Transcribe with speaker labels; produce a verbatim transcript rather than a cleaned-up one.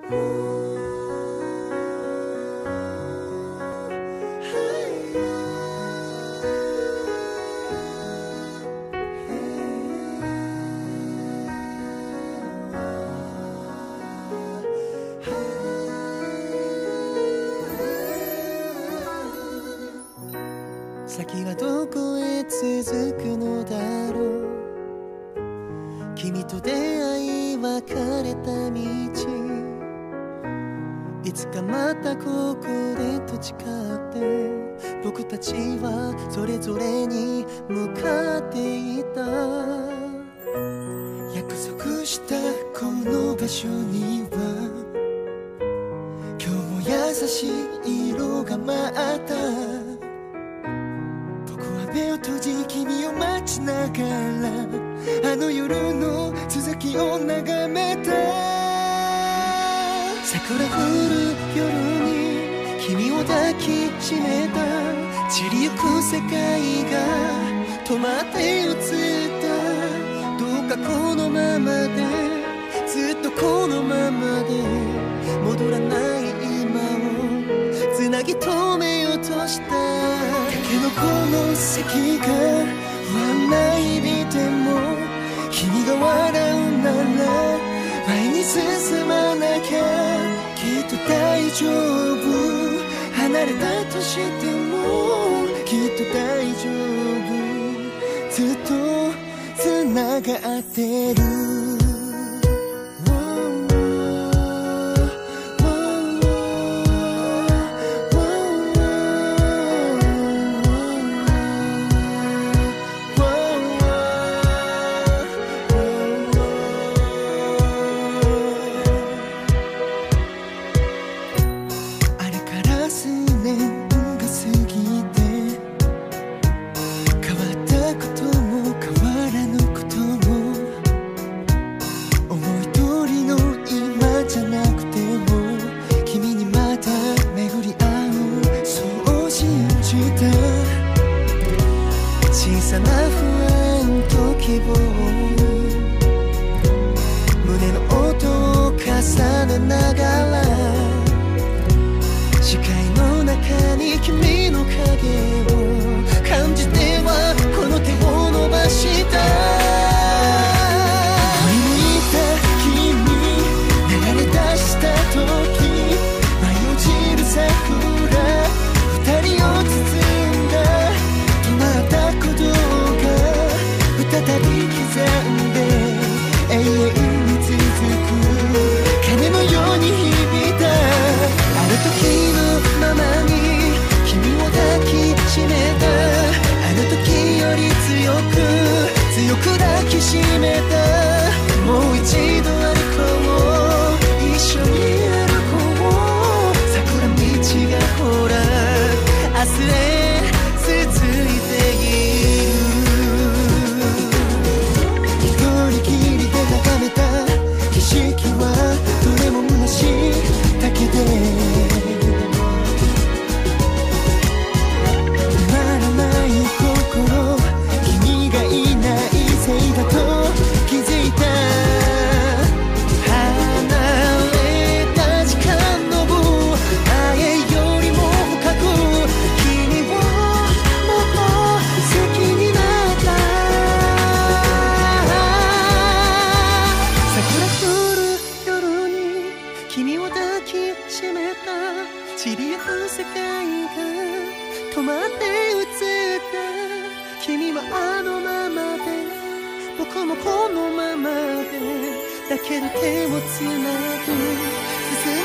Speaker 1: 先はどこへ続くのだろう。君と出会い別れた道、いつかまたここでと誓って僕たちはそれぞれに向かっていた。約束したこの場所には今日も優しい色が舞った。目を閉じ君を待ちながらあの夜の続きを眺めた。桜降る夜に君を抱きしめた。散りゆく世界が止まって映った。どうかこのままでずっとこのままで戻らない今をつなぎ止めようとした。タケノコの先が不安ない日でも君が笑うなら前に進まなきゃきっと大丈夫。離れたとしてもきっと大丈夫。ずっとつながってる。小さな不安と希望、胸の音を重ねながら視界の中に君の影を感じてはこの手を伸ばした。振り向いた君流れ出した時舞い落ちる桜二人を包んだ。止まった鼓動が再び刻んで永遠に続く鐘のように響いた。あの時のままに君を抱きしめた。あの時より強く強く抱きしめた。もう一度歩こう一緒に歩こう。桜道がほら明日へ続いている。一人きりで眺めた景色はどれも虚しいだけで止まらない心、君がいないせいだと気づいた。離れた時間の分愛よりも深く君をもっと好きになった。桜降る夜に君を抱きしめた。散りゆく世界が止まって映った。君はあのままで僕もこのままでだけど手をつなぐ